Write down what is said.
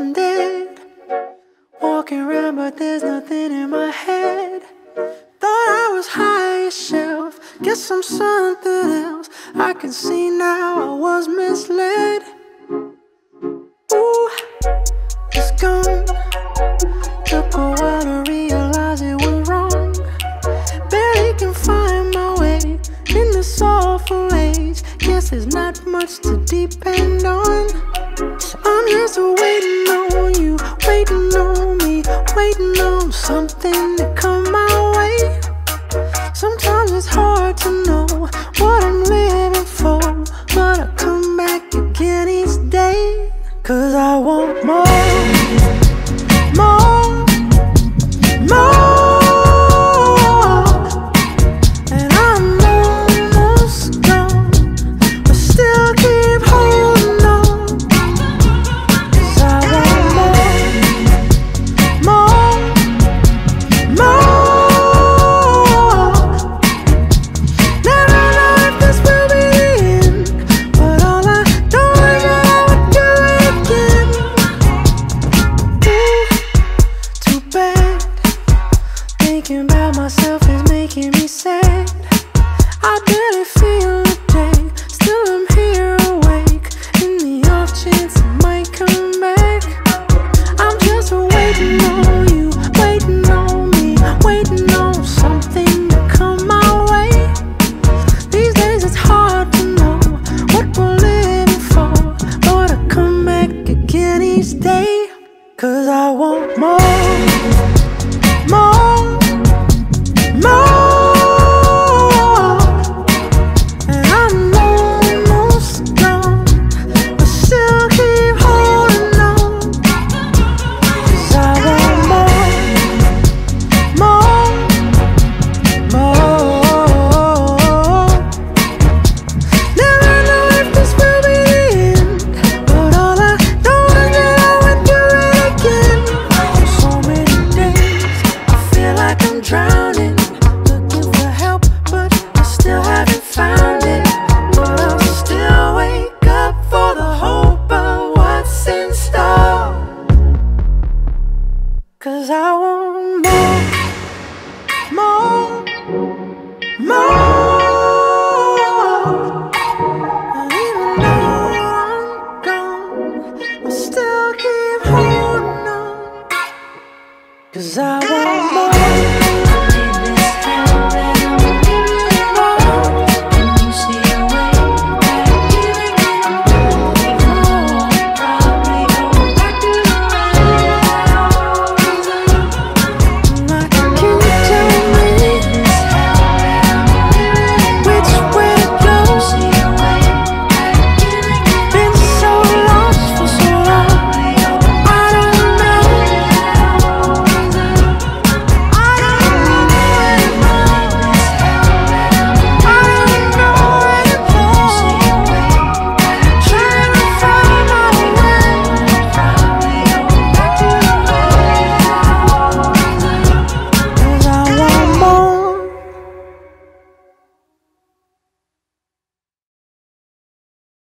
I'm dead. Walking around but there's nothing in my head. Thought I was higher shelf, guess I'm something else. I can see now I was misled. Ooh, it's gone. Took a while to realize it was wrong. Barely can find my way in this awful age. Guess there's not much to depend on. So I'm just waiting on you, waiting on me, waiting on something to come my way. Sometimes it's hard to know what